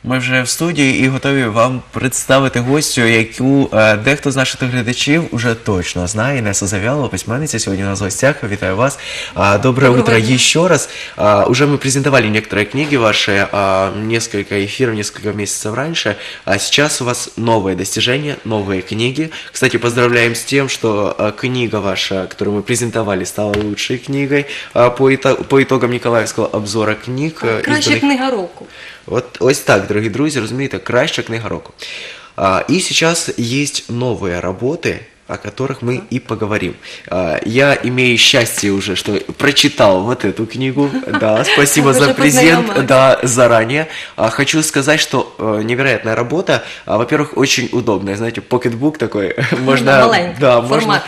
Ми вже в студії і готові вам представити гостю, яку дехто з наших глядачів уже точно знає. Інеса Завьялова, письменница, сегодня у нас в гостях. Витаю вас. Доброе утро еще раз. Уже мы презентовали некоторые книги ваши, несколько эфиров, несколько месяцев раньше. А сейчас у вас новые достижения, новые книги. Кстати, поздравляем с тем, что книга ваша, которую мы презентовали, стала лучшей книгой по итогам Николаевского обзора книг. Краща книга року. Вот ось так, дорогі друзі, розумієте, краща книга року. И сейчас есть новые работы, о которых мы и поговорим. Я имею счастье уже, что прочитал вот эту книгу. Да, спасибо за презент, да, заранее. Хочу сказать, что невероятная работа. Во-первых, очень удобная, знаете, покетбук такой. Можно, да,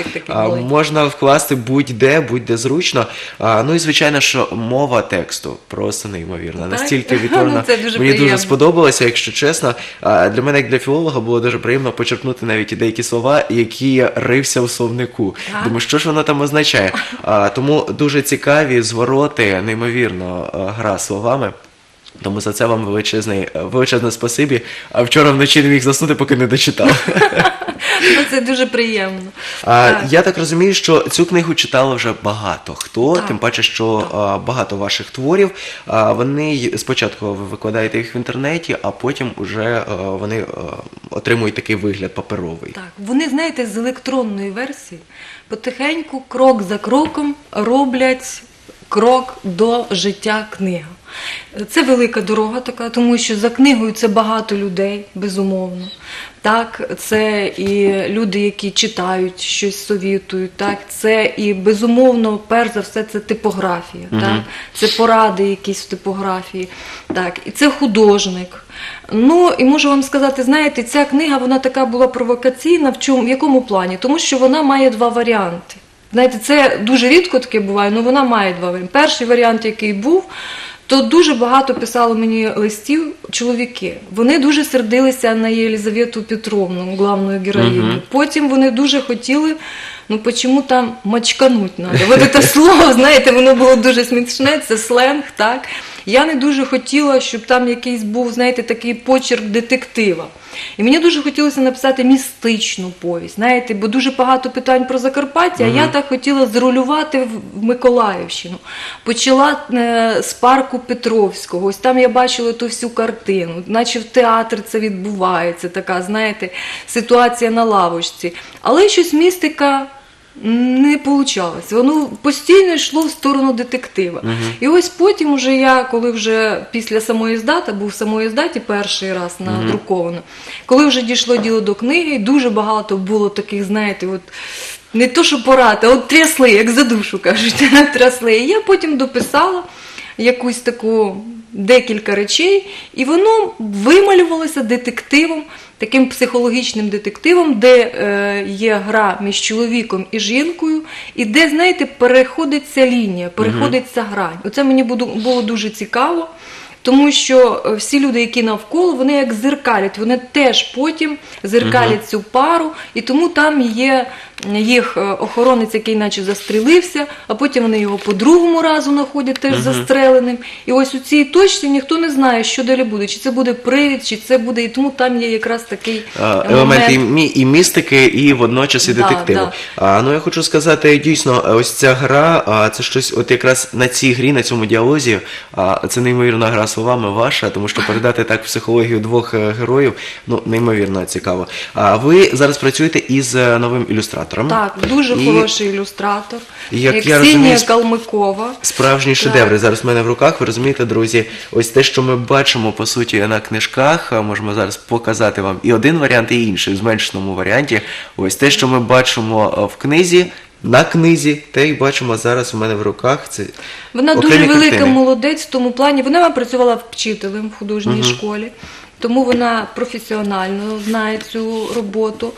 можна вкласти будь-де зручно. Ну і, звичайно, що мова тексту просто неймовірна. Настільки відтворена. Мені дуже сподобалося, якщо чесно. Для мене, як для філолога, було дуже приємно почерпнути навіть деякі слова, які рився в словнику. Думаю, що ж воно там означає? Тому дуже цікаві звороти, неймовірно гра словами. Тому за це вам величезне спасибі. А вчора вночі не міг заснути, поки не дочитав. Це дуже приємно. Я так розумію, що цю книгу читало вже багато хто, тим паче, що багато ваших творів, вони спочатку ви викладаєте їх в інтернеті, а потім вже вони отримують такий вигляд паперовий. Так, вони, знаєте, з електронної версії потихеньку, крок за кроком роблять крок до життя книги. Це велика дорога така, тому що за книгою це багато людей, безумовно. Так, це і люди, які читають, щось совітують, так, це і, безумовно, перш за все, це типографія, так, це поради якісь в типографії, так, і це художник. Ну, і можу вам сказати, знаєте, ця книга, вона така була провокаційна, в якому плані? Тому що вона має два варіанти. Знаєте, це дуже рідко таке буває, але вона має два варіанти. Перший варіант, який був, то дуже багато писало мені листів чоловіки. Вони дуже сердилися на Єлизавету Петровну, главну героїню. Потім вони дуже хотіли, ну, чому там мачкануть треба. Ось це слово, знаєте, воно було дуже смішне, це сленг, так. Я не дуже хотіла, щоб там якийсь був, знаєте, такий почерк детектива. І мені дуже хотілося написати містичну повість, знаєте, бо дуже багато питань про Закарпаття, а я так хотіла зрулювати в Миколаївщину. Почала з парку Петровського, ось там я бачила ту всю картину, наче в театрі це відбувається, така, знаєте, ситуація на лавочці. Але щось містика не вийшло. Воно постійно йшло в сторону детектива. І ось потім уже я, коли вже після самоіздата, був в самоіздаті перший раз надруковано, коли вже дійшло діло до книги, дуже багато було таких, знаєте, от, не то що порад, а от трясли, як за душу кажуть, трясли. І я потім дописала якусь таку декілька речей, і воно вималювалося детективом, таким психологічним детективом, де є гра між чоловіком і жінкою, і де, знаєте, переходиться лінія, переходиться грань. Оце мені було дуже цікаво, тому що всі люди, які навколо, вони як зеркалять, вони теж потім зеркалять цю пару, і тому там є їх охоронець, який наче застрілився, а потім вони його по другому разу знаходять теж застреленим. І ось у цій точці ніхто не знає, що далі буде, чи це буде привід, чи це буде, і тому там є якраз такий елемент і містики, і водночас і детективу. Ну, я хочу сказати, дійсно, ось ця гра, це щось, от якраз на цій грі, на цьому діалозі, це неймовірна гра словами ваша, тому що передати так психологію двох героїв, ну, неймовірно цікаво. Ви зараз працюєте із новим ілюстратором. Так, дуже хороший ілюстратор. Ксенія Калмикова. Справжні шедеври зараз в мене в руках. Ви розумієте, друзі, ось те, що ми бачимо, по суті, на книжках, можемо зараз показати вам і один варіант, і інший, в зменшеному варіанті. Ось те, що ми бачимо в книзі, на книзі, те й бачимо зараз у мене в руках. Це вона дуже велика молодець в тому плані. Вона працювала вчителем в художній школі. Тому вона професіонально знає цю роботу.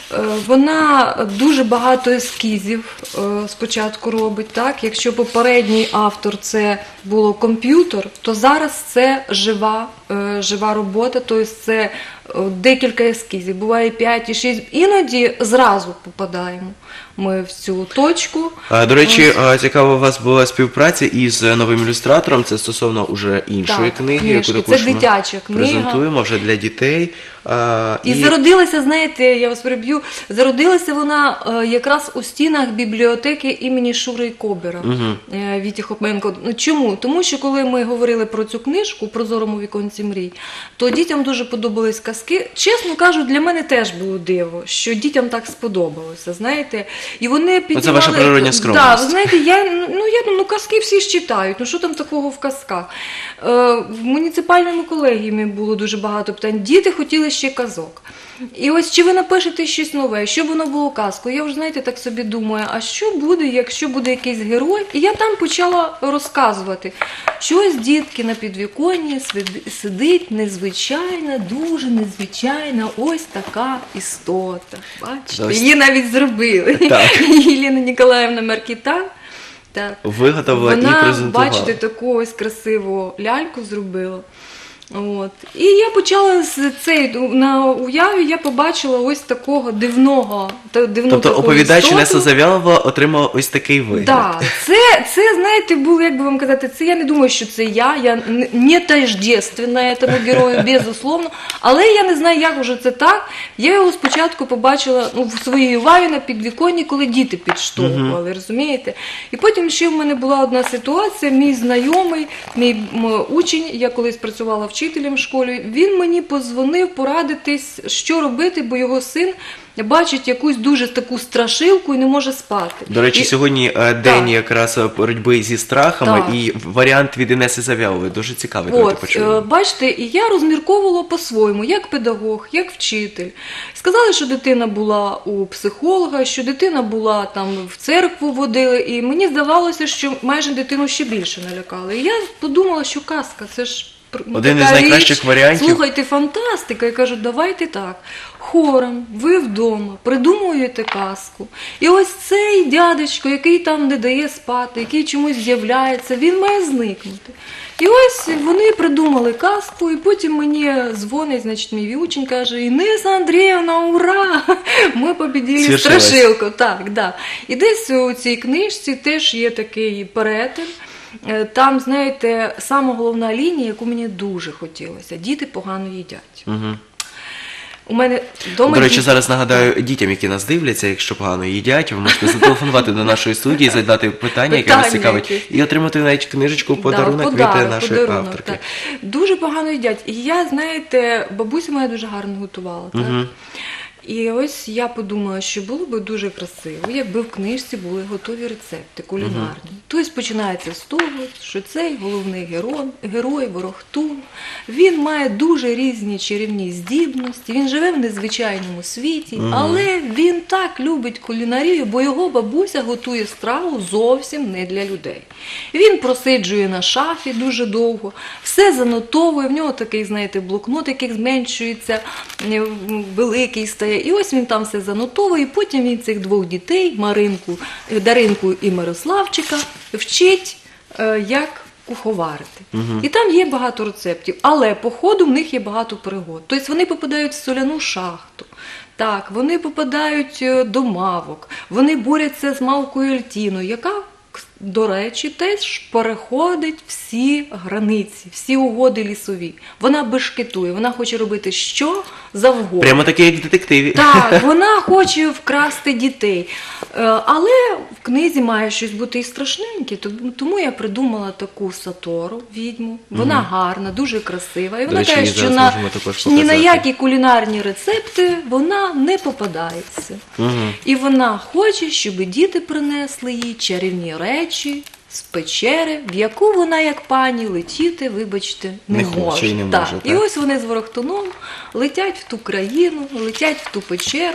Вона дуже багато ескізів спочатку робить. Так? Якщо попередній автор це було комп'ютер, то зараз це жива жива робота, тобто це декілька ескізів, буває 5 і 6, іноді зразу попадаємо ми в цю точку. До речі, цікава у вас була співпраця із новим ілюстратором, це стосовно уже іншої книги, яку це також ми дитяча книга. презентуємо вже для дітей. І зародилася, знаєте, я вас переб'ю, зародилася вона якраз у стінах бібліотеки імені Шури Кобера, Віті Хоменко. Чому? Тому що коли ми говорили про цю книжку «У прозорому віконці мрій», то дітям дуже подобались казки. Чесно кажу, для мене теж було диво, що дітям так сподобалося, знаєте. І вони піднімали... Це ваша природня скромність. Так, ви знаєте, я думаю, казки всі ж читають, що там такого в казках? В муніципальному колегіумі було дуже багато питань. Діти хотіли ще казок. І ось чи ви напишете щось нове, що воно було казкою? Я вже, знаєте, так собі думаю, а що буде, якщо буде якийсь герой? І я там почала розказувати, що ось дітки на підвіконні сидить незвичайна, дуже незвичайна ось така істота. Бачите, її навіть зробили. Єлена Ніколаївна Маркіта. Так. Виготовила і презентувала. Вона, бачите, таку ось красиву ляльку зробила. От. І я почала на уяві, я побачила ось такого дивного Тобто оповідач Інеса Зав'ялова отримала ось такий вигляд. Так, це, знаєте, було, як би вам казати, це я не думаю, що це я не тождественна цьому герою, безусловно, але я не знаю, як вже це так. Я його спочатку побачила в своїй увазі на підвіконні, коли діти підштовхували, розумієте? І потім ще в мене була одна ситуація, мій знайомий, мій учень, я колись працювала вчителем в школі, він мені подзвонив порадитись, що робити, бо його син бачить якусь дуже таку страшилку і не може спати. До речі, сьогодні день якраз боротьби зі страхами, і варіант від Інеси Зав'ялової дуже цікавий. Бачите, і я розмірковувала по-своєму, як педагог, як вчитель. Сказали, що дитина була у психолога, що дитина була там в церкву водили, і мені здавалося, що майже дитину ще більше налякали. І я подумала, що казка, це ж один із найкращих варіантів. Слухайте, фантастика. Я кажу, давайте так. Хором, ви вдома, придумуєте казку. І ось цей дядечко, який там не дає спати, який чомусь з'являється, він має зникнути. І ось вони придумали казку, і потім мені дзвонить, значить, мій учень каже, Інеса Андріївна, ура! Ми побіділи страшилку. Так, да. І десь у цій книжці теж є такий перетин. Там, знаєте, сама головна лінія, яку мені дуже хотілося. Діти погано їдять. У мене вдома До речі, зараз нагадаю дітям, які нас дивляться, якщо погано їдять, ви можете зателефонувати до нашої студії, задати питання, яке вас цікавить, і отримати навіть книжечку подарунок від нашої авторки. Так. Дуже погано їдять. І я, знаєте, бабуся моя дуже гарно готувала. Так? І ось я подумала, що було б дуже красиво, якби в книжці були готові рецепти кулінарні. Тобто починається з того, що цей головний герой Ворохтун, він має дуже різні чарівні здібності, він живе в незвичайному світі, але він так любить кулінарію, бо його бабуся готує страву зовсім не для людей. Він просиджує на шафі дуже довго, все занотовує, в нього такий, знаєте, блокнот, який зменшується, великий стає. І ось він там все занотовує, і потім він цих двох дітей, Даринку і Мирославчика, вчить, як куховарити. І там є багато рецептів, але по ходу в них є багато пригод. Тобто вони попадають в соляну шахту, так, вони попадають до мавок, вони борються з мавкою Альтіною, яка, до речі, теж переходить всі границі, всі угоди лісові. Вона бешкетує, вона хоче робити що завгодно. Прямо таке, як в детективі. Так, вона хоче вкрасти дітей. Але в книзі має щось бути і страшненьке, тому я придумала таку Сатору, відьму. Вона гарна, дуже красива. І вона каже, що ні на які кулінарні рецепти вона не попадається. І вона хоче, щоб діти принесли їй чарівні речі з печери, в яку вона, як пані, летіти, вибачте, не може. І не може, І ось вони з Ворохтуном летять в ту країну, летять в ту печеру,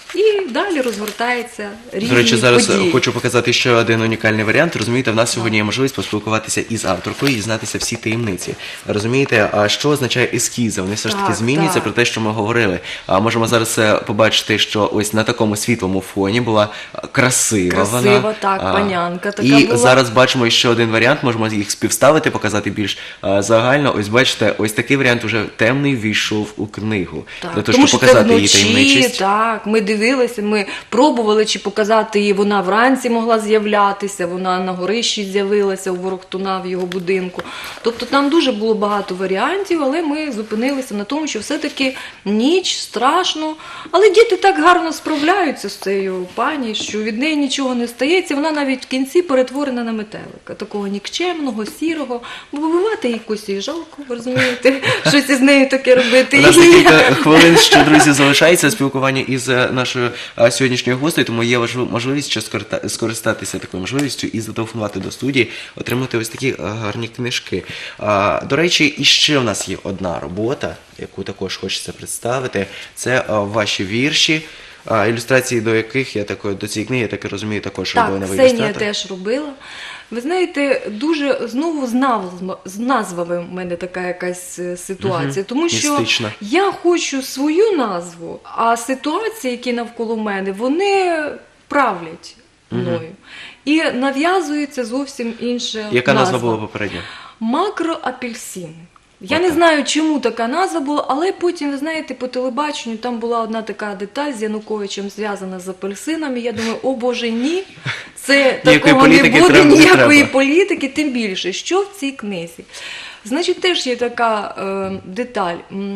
І далі розгортається різні До речі, зараз події. хочу показати ще один унікальний варіант. Розумієте, в нас сьогодні є можливість поспілкуватися із авторкою і дізнатися всі таємниці. Розумієте, а що означає ескізи? Вони все ж таки Так, змінюються так. про те, що ми говорили. А можемо зараз побачити, що ось на такому світлому фоні була красива вона. Красива, так, панянка така І була. зараз бачимо ще один варіант, можемо їх співставити, показати більш загально. Ось бачите, ось такий варіант уже темний ввійшов у книгу. Так, Для того, тому щоб що це показати її вночі, таємничість. так, ми дивилися, ми пробували, чи показати її, вона вранці могла з'являтися, вона на горищі з'явилася у Ворохтуна в його будинку. Тобто там дуже було багато варіантів, але ми зупинилися на тому, що все-таки ніч, страшно, але діти так гарно справляються з цією пані, що від неї нічого не стається, вона навіть в кінці перетворена на метелика, такого нікчемного, сірого, бо вибивати їй косі жалко, ви розумієте, щось із нею таке робити. У нас декілька хвилин ще, друзі, залишається спілкування із нашою сьогоднішньою гостею, тому є можливість ще скористатися такою можливістю і зателефонувати до студії, отримати ось такі гарні книжки. До речі, і ще в нас є одна робота, яку також хочеться представити. Це ваші вірші, ілюстрації до яких до цієї книги, я так і розумію, також робили Так, новий Ксенія ілюстратор. теж робила. Ви знаєте, дуже знову з назвами в мене така якась ситуація, тому що Містична. я хочу свою назву, а ситуації, які навколо мене, вони правлять мною. І нав'язується зовсім інша Яка назва була попередня? Макроапельсини. Я не знаю, чому така назва була, але потім, ви знаєте, по телебаченню там була одна така деталь з Януковичем зв'язана з апельсинами. Я думаю, о Боже, ні, це Ніякої такого не політики буде, не ніякої треба. політики, тим більше. Що в цій книзі? Значить, теж є така деталь.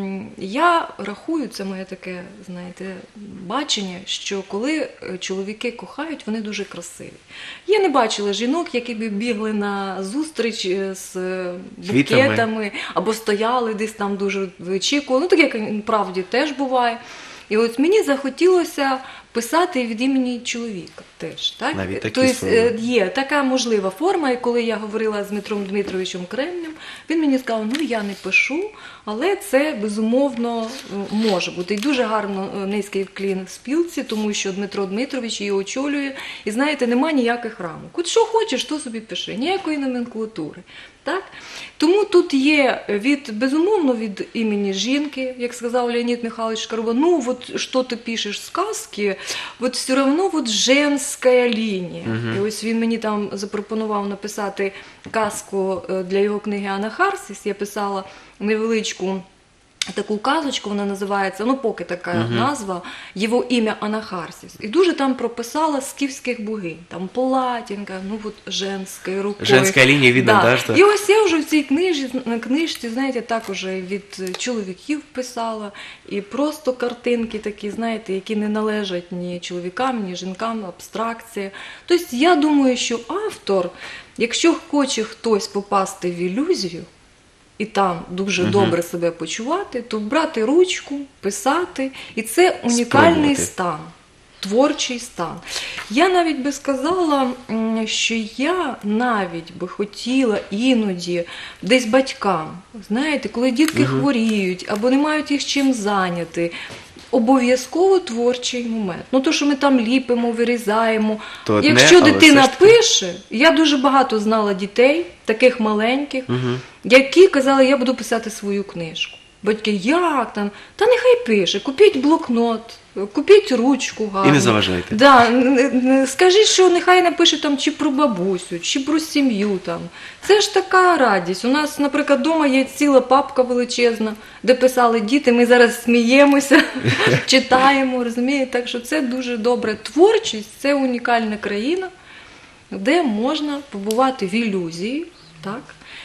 Я рахую, це моє таке, знаєте, бачення, що коли чоловіки кохають, вони дуже красиві. Я не бачила жінок, які б бігли на зустріч з букетами, або стояли десь там дуже вичікували. Ну, таке, як правді, теж буває. І от мені захотілося писати від імені чоловіка теж. Так? Навіть такі Тобто спроби. є така можлива форма, і коли я говорила з Дмитром Дмитровичем Кремнем, він мені сказав, ну я не пишу, але це безумовно може бути. І дуже гарно низький вклін в спілці, тому що Дмитро Дмитрович її очолює. І знаєте, нема ніяких рамок. От що хочеш, то собі пиши, ніякої номенклатури. Так? Тому тут є безумовно від імені жінки, як сказав Леонід Михайлович Шкарова, ну вот що ти пишеш сказки, вот все равно вот женская лінія. І ось він мені там запропонував написати казку для його книги «Анахарсис». Я писала невеличку таку казочку, вона називається, ну поки така назва, «Його ім'я Анахарсис». І дуже там прописала скіфських богинь, там Платінка, ну от женською рукою. Женська лінія, видно, да, що... І ось я вже в цій книжці, знаєте, також від чоловіків писала, і просто картинки такі, знаєте, які не належать ні чоловікам, ні жінкам, абстракція. Тобто я думаю, що автор, якщо хоче хтось попасти в ілюзію, і там дуже добре себе почувати, то брати ручку, писати, і це унікальний Спробувати. стан, творчий стан. Я навіть би сказала, що я навіть би хотіла іноді десь батькам, знаєте, коли дітки хворіють або не мають їх чим зайняти, обов'язково творчий момент. Ну, то, що ми там ліпимо, вирізаємо. То одне, Якщо але дитина все ж таки. пише, я дуже багато знала дітей, таких маленьких, які казали, я буду писати свою книжку. Батьки, як там? Та нехай пише, купіть блокнот, купіть ручку гарну. І не заважайте. Да, скажіть, що нехай напише там чи про бабусю, чи про сім'ю там. Це ж така радість. У нас, наприклад, вдома є ціла папка величезна, де писали діти, ми зараз сміємося, читаємо, розумієте? Так що це дуже добре. Творчість – це унікальна країна, де можна побувати в ілюзії, так?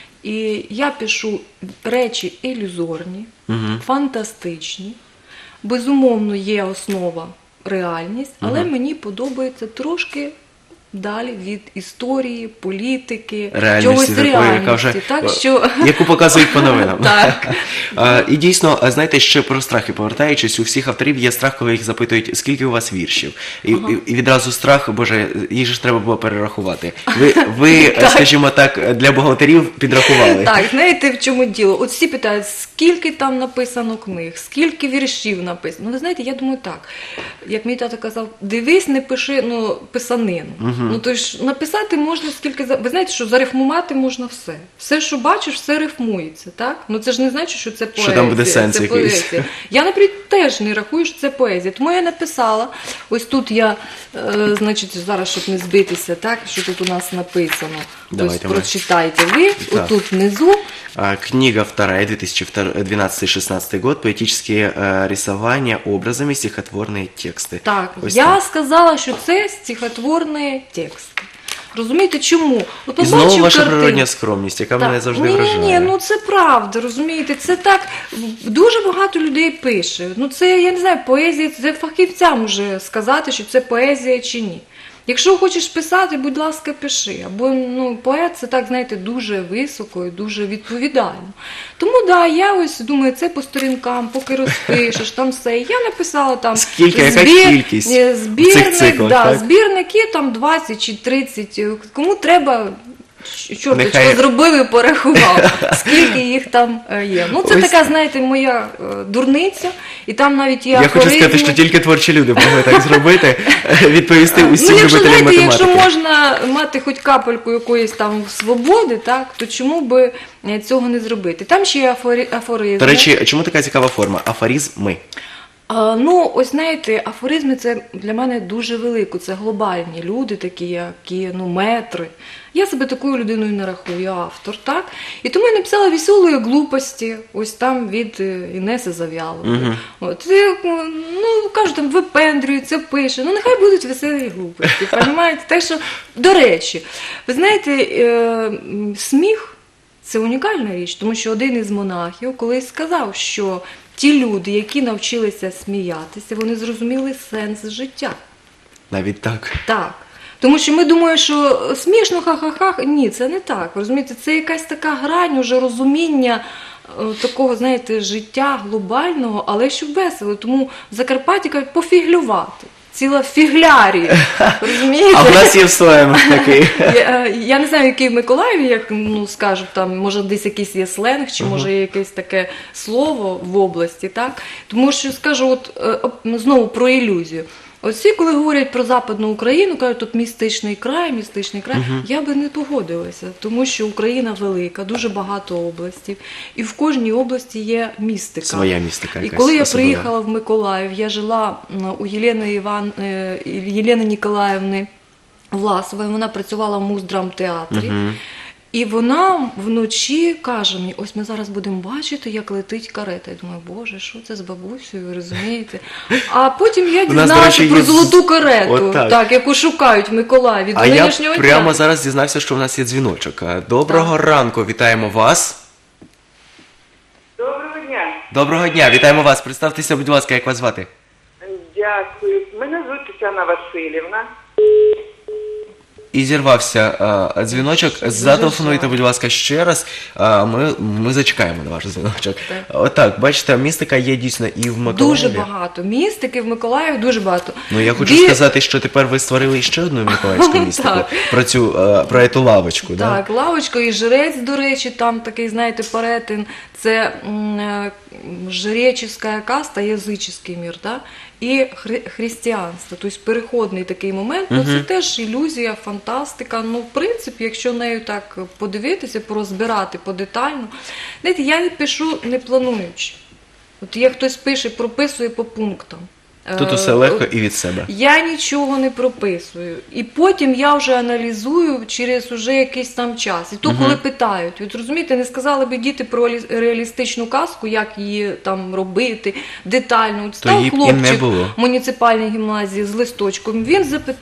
І я пишу речі ілюзорні, фантастичні. Безумовно, є основа реальність, але мені подобається трошки далі від історії, політики, Реальності чогось такої, яка реальності. вже, Так, що... яку показують по новинам. Так. І дійсно, знаєте, ще про страхи повертаючись, у всіх авторів є страх, коли їх запитують, скільки у вас віршів. І відразу страх, боже, їх же ж треба було перерахувати. Ви скажімо так, для бухгалтерів підрахували. Так, знаєте, в чому діло? От всі питають, скільки там написано книг, скільки віршів написано. Ну, ви знаєте, я думаю так, як мій тато казав, дивись, не пиши, писанину. Ну, то ж, написати можна скільки... Ви знаєте, що зарифмувати можна все. Все, що бачиш, все рифмується, так? Ну, це ж не значить, що це поезія. Що там буде сенс це якийсь. поезія. Я, наприклад, теж не рахую, що це поезія. Тому я написала, ось тут я, значить, зараз, щоб не збитися, так, що тут у нас написано. Давайте ось ми. прочитайте ви, Так. отут внизу. Книга вторая, 2012-16 год, поэтические рисования образами, стихотворные тексты. Так, Ось я так. сказала, що це стихотворні тексти. Розумієте, чому? От І знову побачив ваша картину. природня скромність, яка мене завжди Ні, вражає. ну це правда, розумієте, це так, дуже багато людей пише. Ну це, я не знаю, поезія, це фахівцям уже сказати, що це поезія чи ні. Якщо хочеш писати, будь ласка, пиши. Або поет це так, знаєте, дуже високо і дуже відповідально. Тому, да, я ось думаю, це по сторінкам, поки розпишеш, там все. Я написала там Скільки, яка кількість цих збірник, циклах, да, так? збірники там 20 чи 30. Кому треба, чорточко Нехай- зробив і порахував, скільки їх там є. Ну, це Ось. така, знаєте, моя дурниця, і там навіть є Я хочу сказати, афоризми. що тільки творчі люди могли так зробити, відповісти усім Якщо, любителям знаєте, математики. якщо можна мати хоч капельку якоїсь там свободи, так, то чому би цього не зробити? Там ще є афоризми. До речі, чому така цікава форма? Афоризми. Ну, ось знаєте, афоризми це для мене дуже велико, це глобальні люди такі, які, метри. Я себе такою людиною не рахую, я автор, так? І тому я написала «Веселої глупості», ось там від Інеси Зав'ялової. От, кажуть, там випендрюється, пише, нехай будуть веселі глупості, розумієте? Так що, до речі, ви знаєте, сміх – це унікальна річ, тому що один із монахів колись сказав, що ті люди, які навчилися сміятися, вони зрозуміли сенс життя. Навіть так. Так. Тому що ми думаємо, що смішно, ха-ха-ха. Ні, це не так. Розумієте, це якась така грань, уже розуміння такого, знаєте, життя глобального, але щоб весело. Тому в Закарпатті кажуть пофіглювати. Ціла фіглярія. Розумієте? А в нас є слем такий. Я не знаю, який в Миколаєві, як скажуть, там, може десь якийсь є сленг, чи може є якесь таке слово в області, так? Тому що скажу, знову про ілюзію. Всі, коли говорять про Западну Україну, кажуть, тут містичний край, я би не погодилася, тому що Україна велика, дуже багато областів, і в кожній області є містика. Своя містика І якась коли я особлива. приїхала в Миколаїв, я жила у Єлени Ніколаївни Власової, вона працювала в Муздрамтеатрі. І вона вночі каже мені, ось ми зараз будемо бачити, як летить карета. Я думаю, боже, що це з бабусею, ви розумієте? А потім я У нас, до дізналася речі, про є золоту карету, Отак. так, яку шукають в Миколаєві до А я нинішнього дня. прямо зараз дізнався, що в нас є дзвіночок. Доброго ранку, вітаємо вас. Доброго дня. Доброго дня, вітаємо вас. Представтеся, будь ласка, як вас звати? Дякую. Мене звуть Тетяна Васильівна. І зірвався дзвіночок. Зателефонуйте, будь ласка, ще раз. Ми зачекаємо на ваш дзвіночок. Отак, бачите, містика є дійсно і в Миколаєві. Дуже багато. Містики в Миколаєві дуже багато. Ну, я хочу сказати, що тепер ви створили ще одну миколаївську містику. Так. Про цю лавочку, да? Так, лавочка і жрець, до речі, там такий, знаєте, перетин. Це жреческая каста, язичний мір, да? І християнство, тобто переходний такий момент, це теж ілюзія, фантастика. Ну, в принципі, якщо нею так подивитися, порозбирати подетально. Знаєте, я не пишу не плануючи. От як хтось пише, прописує по пунктам. Тут усе легко і від себе. Я нічого не прописую. І потім я вже аналізую через уже якийсь там час. І то, коли питають, от розумієте, не сказали би діти про реалістичну казку, як її там робити детально. От став її б і не хлопчик було. в муніципальній гімназії з листочком, він запитав.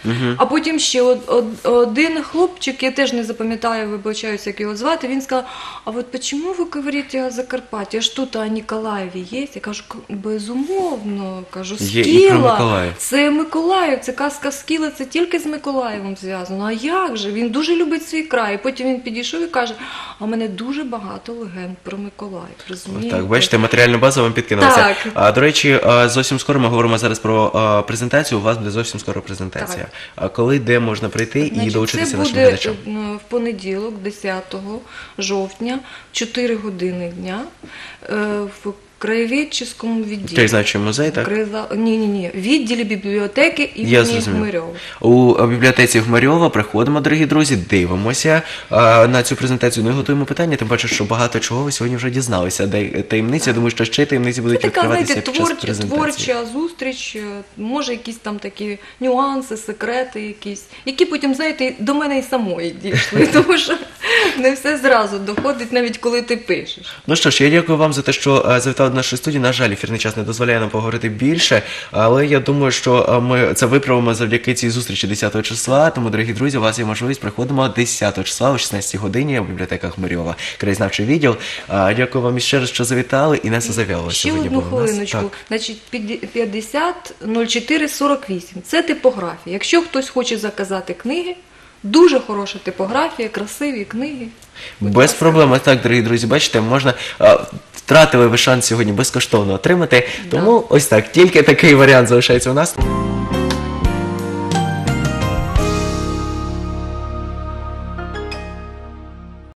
А потім ще один хлопчик, я теж не запам'ятаю, вибачаюся, як його звати, він сказав, а от чому ви говорите о Закарпатті, а ж тут о Ніколаєві є? Я кажу, безумовно, кажу, Є і про Скіла, Миколаїв. це Миколаїв, це казка Скіла, це тільки з Миколаєвом зв'язано. А як же? Він дуже любить свій край. Потім він підійшов і каже, а в мене дуже багато легенд про Миколаїв, розумієте? Так, бачите, матеріальну базу вам підкинулася. Так. До речі, зовсім скоро ми говоримо зараз про презентацію. У вас буде зовсім скоро презентація. Коли, де можна прийти і Значить, долучитися це нашим буде глядачам? в понеділок, 10 жовтня, 4 години дня, в краєведчому відділі. Краєзнавчий музей, так? Ні. Відділі бібліотеки Я імені зрозумів. Гмирьова. У бібліотеці Гмирьова приходимо, дорогі друзі, дивимося на цю презентацію. Ну і готуємо питання, тим паче, що багато чого ви сьогодні вже дізналися. Таємниці, я думаю, що ще таємниці будуть Це така, відкриватися знаєте, під час презентації. творча зустріч, може якісь там такі нюанси, секрети якісь, які потім, знаєте, до мене і самої дійшли, тому що не все зразу доходить, навіть коли ти пишеш. Ну що ж, я дякую вам за те, що завітали до нашої студії. На жаль, ефірний час не дозволяє нам поговорити більше, але я думаю, що ми це виправимо завдяки цій зустрічі 10 числа. Тому, дорогі друзі, у вас є можливість, приходимо 10 числа о 16 годині в бібліотеках Гмирьова, краєзнавчий відділ. Дякую вам іще раз, що завітали. Інеса Завьялова Ще сьогодні одну була у нас. хвилиночку. Так. Значить, 50 04 48. Це типографія. Якщо хтось хоче заказати книги, дуже хороша типографія, красиві книги. Без проблем. Так, дорогі друзі, бачите, можна... Втратили ви шанс сьогодні безкоштовно отримати. Тому ось так, тільки такий варіант залишається у нас.